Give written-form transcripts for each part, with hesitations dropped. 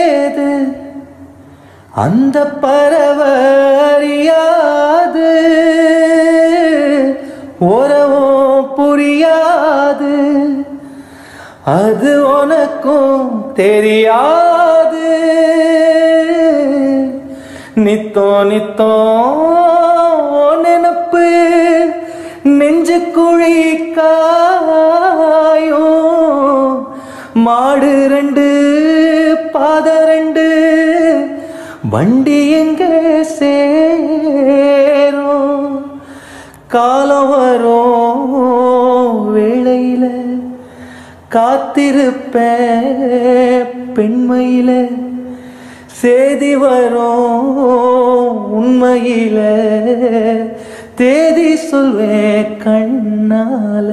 ஏது அந்த பறவை அறியாது உறவும் புரியாது அது உனக்கும் தெரியாது நித்தோ நித்தோ நினப்பு நெஞ்சு குழி காயும் மாடு ரெண்டு பாத ரெண்டு வண்டி எங்க சேரும் காலம் வரும் வேளையில காத்திருப்பேன் பெண்மையில சேதி வரும் உண்மையில தேதி சொல்வேன் கண்ணால.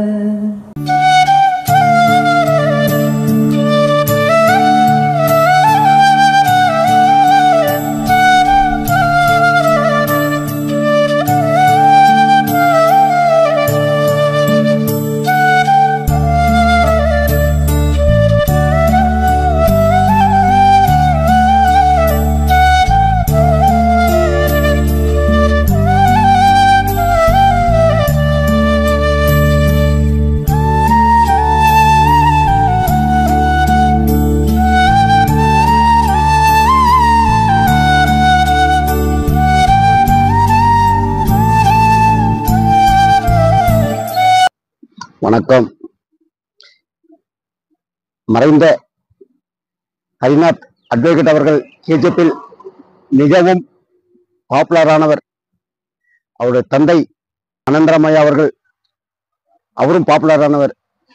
வணக்கம். மறைந்த ஹரிநாத் அட்வொகேட் அவர்கள் கேஜிஎஃப்பில் மிகவும் பாப்புலரானவர். அவருடைய தந்தை அனந்தராமையா அவர்கள், அவரும் பாப்புலரானவர்.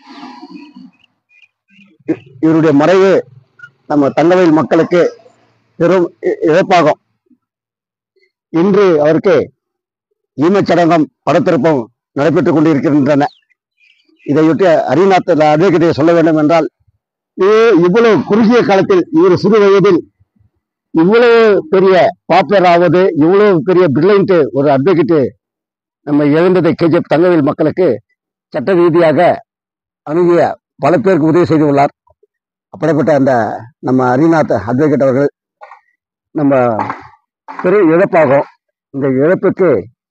இவருடைய மறைவு நம்ம தங்கவேல் மக்களுக்கு பெரும் இழப்பாகும். இன்று அவருக்கு ஈமச்சடங்கம் படத்திருப்பம் நடைபெற்றுக் கொண்டிருக்கின்றன. இதையொட்டி ஹரிநாத் அட்வொகேட்டை சொல்ல வேண்டும் என்றால், இவ்வளவு குறுகிய காலத்தில் இவர் சிறு வயதில் இவ்வளவு பெரிய பாப்புலர் ஆவது, இவ்வளவு பெரிய பிரில்லியன்ட் ஒரு அட்வொகேட்டு நம்ம இழந்ததை கேஜிஎஃப் தங்கவேல் மக்களுக்கு சட்ட ரீதியாக அணுகிய பல பேருக்கு உதவி செய்துள்ளார். அப்படிப்பட்ட அந்த நம்ம ஹரிநாத் அட்வொகேட் அவர்கள் நம்ம பெரிய இழப்பாகும். இந்த இழப்புக்கு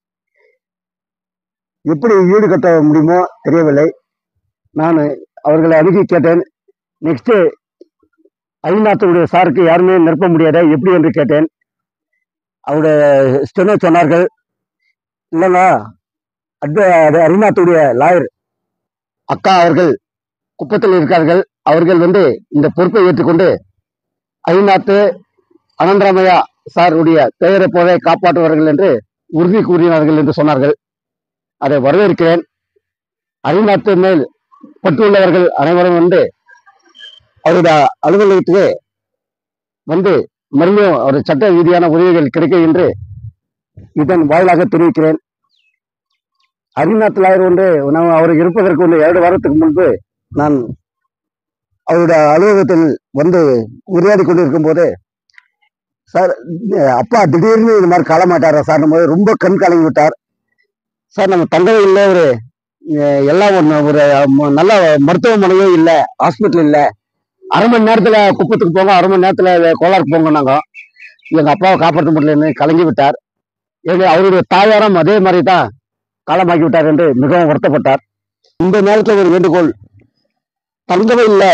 எப்படி ஈடு கட்ட முடியுமோ தெரியவில்லை. நான் அவர்களை அணுகி கேட்டேன். நெக்ஸ்ட் ஹரிநாத்துடைய சாருக்கு யாருமே நிரப்ப முடியாத எப்படி என்று கேட்டேன். அவருடைய ஸ்டெனோ சொன்னார்கள், இல்லைங்க ஹரிநாத்துடைய லாயர் அக்கா அவர்கள் குப்பத்தில் இருக்கார்கள், அவர்கள் இந்த பொறுப்பை ஏற்றுக்கொண்டு ஹரிநாத் அனந்தராமையா சாருடைய பெயரை போல காப்பாற்றுவார்கள் என்று உறுதி கூறினார்கள் என்று சொன்னார்கள். அதை வரவேற்கிறேன். ஹரிநாத் மேல் பற்றுள்ளவர்கள் அனைவரும் அவருடைய அலுவலகத்துக்கு மறுபடியும் ஒரு சட்ட ரீதியான உதவிகள் கிடைக்கும் என்று இதன் வாயிலாக தெரிவிக்கிறேன். ஹரிநாத் லாயர் அவர் இருப்பதற்கு 2 வாரத்துக்கு முன்பு நான் அவருடைய அலுவலகத்தில் உரையாடி கொண்டிருக்கும் போது, சார் அப்பா திடீர்னு இது மாதிரி காலமாட்டாரா சார் போது ரொம்ப கண் கலங்கி விட்டார். சார் நம்ம தங்கவேலில் எல்லாம் ஒரு நல்ல மருத்துவமனையே இல்லை, ஹாஸ்பிட்டல் இல்லை, 1/2 மணி நேரத்தில் குப்பத்துக்கு போங்க, 1/2 மணி நேரத்தில் கோலாருக்கு போங்க. நாங்கள் எங்கள் அப்பாவை காப்பாற்ற முடியலன்னு கலங்கி விட்டார். அவருடைய தாயாரும் அதே மாதிரி தான் காலமாக்கி விட்டார் என்று மிகவும் வருத்தப்பட்டார். இந்த நேரத்தில் ஒரு வேண்டுகோள், தங்கவேலில்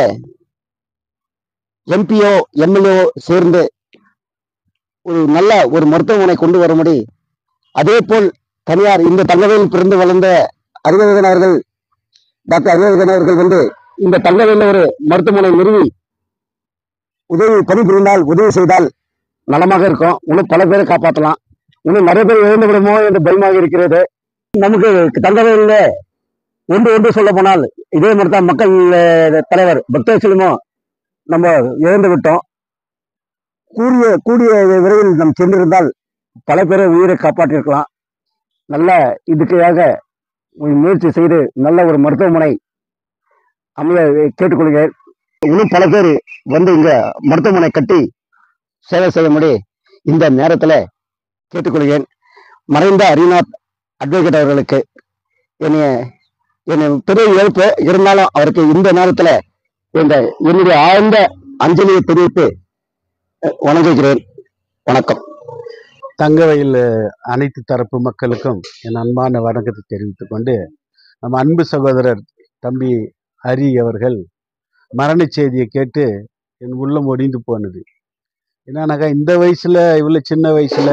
எம்பியோ எம்எல்ஏ சேர்ந்து ஒரு நல்ல ஒரு மருத்துவமனை கொண்டு வரும்படி, அதே போல் தனியார் இந்த தங்கவேலில் பிறந்து வளர்ந்த அறிவழகன் அவர்கள், டாக்டர் அறிவழகன் அவர்கள் இந்த தங்கவேலில் ஒரு மருத்துவமனை நிறுவி பணிபுரிந்தால் உதவி செய்தால் நலமாக இருக்கும். இன்னும் பல பேரை காப்பாற்றலாம். இன்னும் நிறைய பேர் இழந்து விடுமோ என்று பயமாக இருக்கிறது. நமக்கு தங்கவேலில் ஒன்று சொல்ல போனால் இதே மாதிரி தான் மக்கள் தலைவர் பக்தவச்சலமும் நம்ம இழந்து விட்டோம். கூடிய விரைவில் நாம் சென்றிருந்தால் பல பேரை உயிரை காப்பாற்றிருக்கலாம். நல்ல இதுக்காக முயற்சி செய்து நல்ல ஒரு மருத்துவமனை அமைய கேட்டுக்கொள்கிறேன். இன்னும் பல பேர் இங்க மருத்துவமனை கட்டி சேவை செய்யும்படி இந்த நேரத்தில் கேட்டுக்கொள்கிறேன். மறைந்த ஹரிநாத் அட்வொகேட் அவர்களுக்கு என்னை பெரிய இழப்பு இருந்தாலும் அவருக்கு இந்த நேரத்தில் என்னுடைய ஆழ்ந்த அஞ்சலியை தெரிவித்து வணங்குகிறேன். வணக்கம். தங்கவயல் அனைத்து தரப்பு மக்களுக்கும் என் அன்பான வணக்கத்தை தெரிவித்துக் கொண்டு, நம்ம அன்பு சகோதரர் தம்பி ஹரி அவர்கள் மரண செய்தியை கேட்டு என் உள்ளம் ஒடிந்து போனது. என்னன்னாக்கா, இந்த வயசுல இவ்வளோ சின்ன வயசுல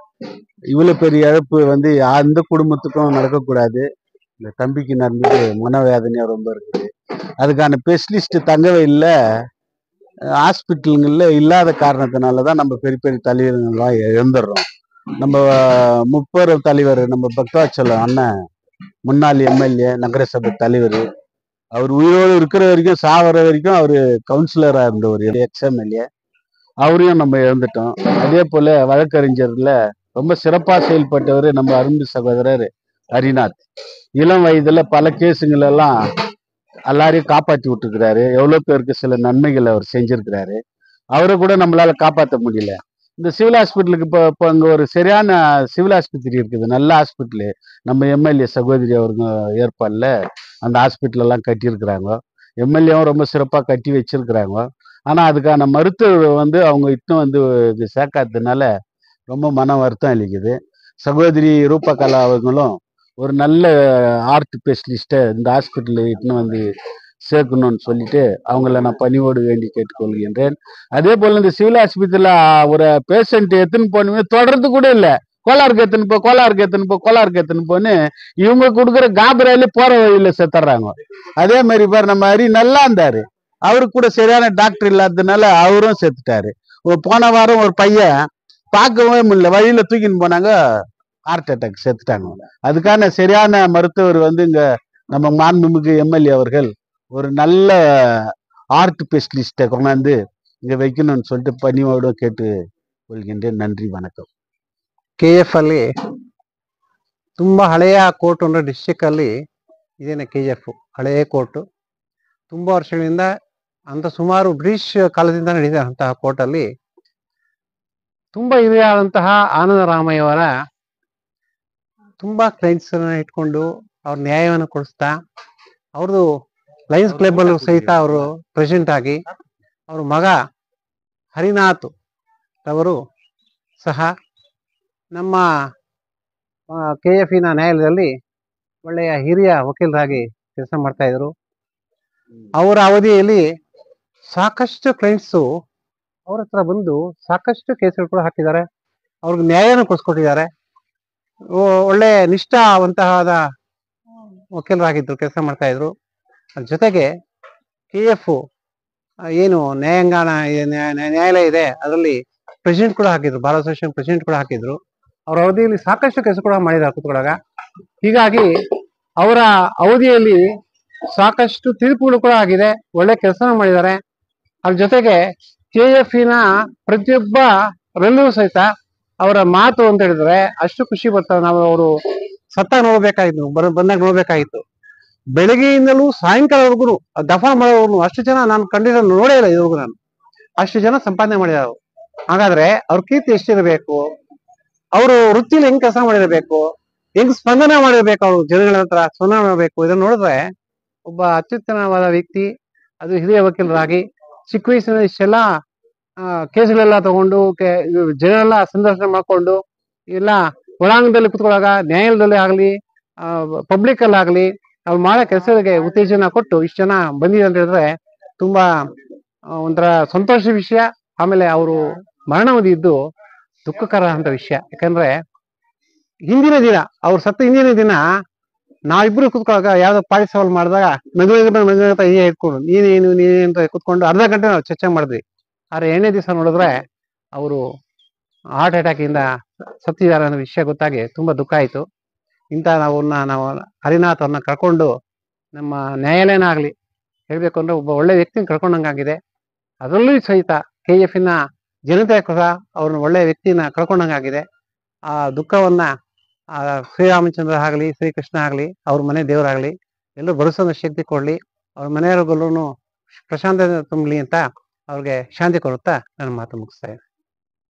இவ்வளோ பெரிய இழப்பு வந்து அந்த குடும்பத்துக்கும் நடக்கக்கூடாது. இந்த தம்பிக்கு நடந்தது மனவேதனையாக ரொம்ப இருக்குது. அதுக்கான ஸ்பெஷலிஸ்ட் தங்கவயல்ல ஹாஸ்பிட்டலுங்களில் இல்லாத காரணத்தினால தான் நம்ம பெரிய பெரிய தலைவர்கள்லாம் இழந்துடுறோம். நம்ம முப்பெரும் தலைவர் நம்ம பக்தாச்சலம் அண்ணன், முன்னாள் எம்எல்ஏ, நகரசபை தலைவர், அவர் உயிரோடு இருக்கிற வரைக்கும் சாவர வரைக்கும் அவர் கவுன்சிலராக இருந்த ஒரு எக்ஸ்எம்எல்ஏ, அவரையும் நம்ம இழந்துட்டோம். அதே போல வழக்கறிஞர்ல ரொம்ப சிறப்பாக செயல்பட்டவர் நம்ம அரும்பு சகோதரர் ஹரிநாத். இளம் வயதுல பல கேஸுங்கள் எல்லாம் எல்லாரையும் காப்பாற்றி விட்டுருக்கிறாரு. எவ்வளோ பேருக்கு சில நன்மைகள் அவர் செஞ்சிருக்கிறாரு. அவரை கூட நம்மளால காப்பாற்ற முடியல. இந்த சிவில் ஹாஸ்பிட்டலுக்கு இப்போ அங்கே ஒரு சரியான சிவில் ஆஸ்பத்திரி இருக்குது, நல்ல ஹாஸ்பிட்டலு. நம்ம எம்எல்ஏ சகோதரி அவருங்க ஏற்பாடில் அந்த ஹாஸ்பிட்டலெல்லாம் கட்டியிருக்கிறாங்க. எம்எல்ஏவும் ரொம்ப சிறப்பாக கட்டி வச்சிருக்கிறாங்க. ஆனால் அதுக்கான மருத்துவர் வந்து அவங்க இன்னும் வந்து இது சேர்க்காததுனால ரொம்ப மன வருத்தம் அளிக்குது. சகோதரி ரூபா கலா அவர்களும் ஒரு நல்ல ஆர்ட் ஸ்பெஷலிஸ்ட்டை இந்த ஹாஸ்பிட்டலில் இட்டுன்னு வந்து சேர்க்கணும்னு சொல்லிட்டு அவங்கள நான் பணிவோடு வேண்டி கேட்டுக்கொள்கின்றேன். அதே போல் இந்த சிவில் ஆஸ்பத்திரியில் ஒரு பேஷண்ட் எத்துன்னு போகணுமே தொடர்ந்து கூட இல்லை. கோலாருக்கு எத்துன்னு போ, கோலாருக்கு எத்துன்னு போ, கோலாருக்கு எத்துன்னு போன்னு இவங்க கொடுக்குற காபராலே போற வழியில் செத்துறாங்க. அதே மாதிரி பாரு, நம்ம ஹரி நல்லா இருந்தாரு, அவருக்கு கூட சரியான டாக்டர் இல்லாததுனால அவரும் செத்துட்டாரு. போன வாரம் ஒரு பையன் பார்க்கவே முடியல, வழியில தூக்கின்னு போனாங்க, ஹார்ட் அட்டாக் செத்துட்டாங்க. அதுக்கான சரியான மருத்துவர் வந்து இங்க நம்ம மாண்புமிகு எம்எல்ஏ அவர்கள் ஒரு நல்ல ஆர்ட் ஸ்பெஷலிஸ்ட்டை கொண்டாந்து இங்க வைக்கணும்னு சொல்லிட்டு பணியோட ಕೇಟ್ಟು ಕೊಳ್ಗಿன்றேன். ನನ್ರಿ ವಣಕಂ. KF ಅಲ್ಲಿ ತುಂಬಾ ಹಳೆಯ ಕೋರ್ಟ್ ಅಂದ್ರೆ ಡಿಸ್ಟ್ರಿಕ್ಟ್ ಅಲ್ಲಿ ಇದೇನೆ KF ಹಳೆಯ ಕೋರ್ಟ್. ತುಂಬಾ ವರ್ಷಗಳಿಂದ ಅಂತ ಸುಮಾರು ಬ್ರಿಟಿಷ್ ಕಾಲದಿಂದ ನಡೆದಂತಹ ಕೋರ್ಟ್ ಅಲ್ಲಿ ತುಂಬಾ ಹಿರಿಯಾದಂತಹ ಆನಂದ ರಾಮಯ್ಯ ಅವರ ತುಂಬಾ ಕ್ಲೈಂಟ್ಸ್ ಇಟ್ಕೊಂಡು ಅವ್ರ ನ್ಯಾಯವನ್ನು ಕೊಡಿಸ್ತಾ, ಅವ್ರದ್ದು ಲಯನ್ಸ್ ಕ್ಲಬ್ ಅಲ್ಲೂ ಸಹಿತ ಅವರು ಪ್ರೆಸಿಡೆಂಟ್ ಆಗಿ, ಅವ್ರ ಮಗ ಹರಿನಾಥ್ ಅವರು ಸಹ ನಮ್ಮ KFನ ನ್ಯಾಯಾಲಯದಲ್ಲಿ ಒಳ್ಳೆಯ ಹಿರಿಯ ವಕೀಲರಾಗಿ ಕೆಲಸ ಮಾಡ್ತಾ ಇದ್ರು. ಅವರ ಅವಧಿಯಲ್ಲಿ ಸಾಕಷ್ಟು ಕ್ಲೈಂಟ್ಸು ಅವ್ರ ಹತ್ರ ಬಂದು ಸಾಕಷ್ಟು ಕೇಸ್ಗಳು ಕೂಡ ಹಾಕಿದ್ದಾರೆ, ಅವ್ರಿಗೆ ನ್ಯಾಯನ ಕೊಡಿಸ್ಕೊಟ್ಟಿದ್ದಾರೆ. ಒಳ್ಳೆ ನಿಷ್ಠಾವಂತವಾದ ವಕೀಲರಾಗಿದ್ರು, ಕೆಲಸ ಮಾಡ್ತಾ ಇದ್ರು. ಅದ್ರ ಜೊತೆಗೆ KF ಏನು ನ್ಯಾಯಾಲಯ ಇದೆ ಅದರಲ್ಲಿ ಪ್ರೆಸಿಡೆಂಟ್ ಕೂಡ ಹಾಕಿದ್ರು, ಬಾರ್ ಅಸೋಸಿಯೇಷನ್ ಪ್ರೆಸಿಡೆಂಟ್ ಕೂಡ ಹಾಕಿದ್ರು. ಅವ್ರ ಅವಧಿಯಲ್ಲಿ ಸಾಕಷ್ಟು ಕೆಲಸ ಕೂಡ ಮಾಡಿದ್ದಾರೆ ಕೂತ್ಕೊಳಗ. ಹೀಗಾಗಿ ಅವರ ಅವಧಿಯಲ್ಲಿ ಸಾಕಷ್ಟು ತೀರ್ಪುಗಳು ಕೂಡ ಆಗಿದೆ, ಒಳ್ಳೆ ಕೆಲಸನ ಮಾಡಿದ್ದಾರೆ. ಅದ್ರ ಜೊತೆಗೆ KFನ ಪ್ರತಿಯೊಬ್ಬ ರಲ್ಲೂ ಸಹಿತ ಅವರ ಮಾತು ಅಂತ ಹೇಳಿದ್ರೆ ಅಷ್ಟು ಖುಷಿ ಬರ್ತಾರೆ. ನಾವು ಅವರು ಸತ್ತಾಗ ನೋಡ್ಬೇಕಾಗಿತ್ತು, ಬಂದಾಗ ನೋಡ್ಬೇಕಾಗಿತ್ತು. ಬೆಳಗ್ಗೆಯಿಂದಲೂ ಸಾಯಂಕಾಲವರೆಗೂ ದಫಾ ಮಾಡೋರ್ಗು ಅಷ್ಟು ಜನ ನಾನು ಕಂಡಿರೋ ನೋಡೇ ಇಲ್ಲ ಇವ್ರಿಗೂ. ನಾನು ಅಷ್ಟು ಜನ ಸಂಪಾದನೆ ಮಾಡಿದಾರು. ಹಾಗಾದ್ರೆ ಅವ್ರ ಕೀರ್ತಿ ಎಷ್ಟಿರಬೇಕು, ಅವರು ವೃತ್ತಿಲಿ ಹೆಂಗ್ ಕೆಲಸ ಮಾಡಿರಬೇಕು, ಹೆಂಗ್ ಸ್ಪಂದನೆ ಮಾಡಿರ್ಬೇಕು, ಅವ್ರು ಜನಗಳ ಹತ್ರ ಸ್ಪಂದನೆ ಮಾಡಬೇಕು. ಇದನ್ನ ನೋಡಿದ್ರೆ ಒಬ್ಬ ಅತ್ಯುತ್ತಮವಾದ ವ್ಯಕ್ತಿ, ಅದು ಹಿರಿಯ ವಕೀಲರಾಗಿ ಚಿಕ್ಕ ವಯಸ್ಸಿನ ಇಷ್ಟೆಲ್ಲ ಕೇಸ್ಗಳೆಲ್ಲ ತಗೊಂಡು ಜನರೆಲ್ಲ ಸಂದರ್ಶನ ಮಾಡ್ಕೊಂಡು ಎಲ್ಲ ಒಳಾಂಗದಲ್ಲಿ ಕುತ್ಕೊಳ್ಳಾಗ ನ್ಯಾಯಾಲಯದಲ್ಲಿ ಆಗ್ಲಿ ಪಬ್ಲಿಕ್ ಅಲ್ಲಿ ಆಗ್ಲಿ ಅವ್ರು ಮಾಡೋ ಕೆಲಸಗಳಿಗೆ ಉತ್ತೇಜನ ಕೊಟ್ಟು ಇಷ್ಟು ಜನ ಬಂದಿದೆ ಅಂತ ಹೇಳಿದ್ರೆ ತುಂಬಾ ಒಂಥರ ಸಂತೋಷದ ವಿಷಯ. ಆಮೇಲೆ ಅವರು ಮರಣ ಹೊಂದಿದ್ದು ದುಃಖಕರ ಅಂತ ವಿಷಯ. ಯಾಕಂದ್ರೆ ಹಿಂದಿನ ದಿನ ಅವ್ರು ಸತ್ತ ಹಿಂದಿನ ದಿನ ನಾವಿಬ್ರು ಕುತ್ಕೊಳ್ಳಾಗ ಯಾವ್ದೋ ಪಾಳಿ ಸವಾಲ್ ಮಾಡಿದಾಗ ನಗುತ್ತಾ ಇಟ್ಕೊಂಡು ನೀನೇನು ಅಂತ ಕುತ್ಕೊಂಡು ಅರ್ಧ ಗಂಟೆ ನಾವು ಚರ್ಚೆ ಮಾಡಿದ್ವಿ. ಆದ್ರೆ 8ನೇ ದಿವಸ ನೋಡಿದ್ರೆ ಅವರು ಹಾರ್ಟ್ ಅಟ್ಯಾಕ್ ಇಂದ ಸತ್ತಿದ್ದಾರೆ ಅನ್ನೋ ವಿಷಯ ಗೊತ್ತಾಗಿ ತುಂಬಾ ದುಃಖ ಆಯ್ತು. ಇಂಥ ನಾವು ಹರಿನಾಥ್ ಅವ್ರನ್ನ ಕಳ್ಕೊಂಡು ನಮ್ಮ ನ್ಯಾಯಾಲಯನ ಆಗ್ಲಿ ಹೇಳ್ಬೇಕು ಅಂದ್ರೆ ಒಬ್ಬ ಒಳ್ಳೆ ವ್ಯಕ್ತಿನ ಕಳ್ಕೊಂಡಂಗಾಗಿದೆ. ಅದರಲ್ಲೂ ಸಹಿತ KFನ ಜನತೆ ಕೂಡ ಅವ್ರನ್ನ ಒಳ್ಳೆ ವ್ಯಕ್ತಿನ ಕಳ್ಕೊಂಡಂಗಾಗಿದೆ. ಆ ದುಃಖವನ್ನ ಶ್ರೀರಾಮಚಂದ್ರ ಆಗ್ಲಿ ಶ್ರೀಕೃಷ್ಣ ಆಗ್ಲಿ ಅವ್ರ ಮನೆ ದೇವರಾಗ್ಲಿ ಎಲ್ಲರೂ ಭರಿಸೋ ಶಕ್ತಿ ಕೊಡ್ಲಿ, ಅವ್ರ ಮನೆಯವ್ರಿಗೆಲ್ಲೂ ಪ್ರಶಾಂತತೆ ತುಂಬಲಿ ಅಂತ ಅವ್ರಿಗೆ ಶಾಂತಿ ಕೊಡುತ್ತಾ ನನ್ನ ಮಾತು ಮುಗಿಸ್ತಾ ಇದ್ದೀನಿ.